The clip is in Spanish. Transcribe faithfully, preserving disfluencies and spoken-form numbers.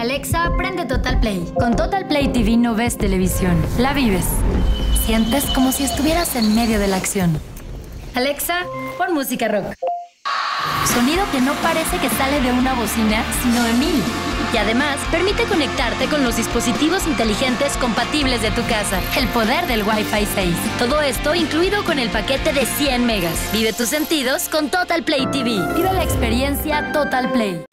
Alexa, prende Total Play. Con Total Play T V no ves televisión, la vives. Sientes como si estuvieras en medio de la acción. Alexa, pon música rock. Sonido que no parece que sale de una bocina, sino de mil. Y además, permite conectarte con los dispositivos inteligentes compatibles de tu casa. El poder del Wi-Fi seis. Todo esto incluido con el paquete de cien megas. Vive tus sentidos con Total Play T V. Vive la experiencia Total Play.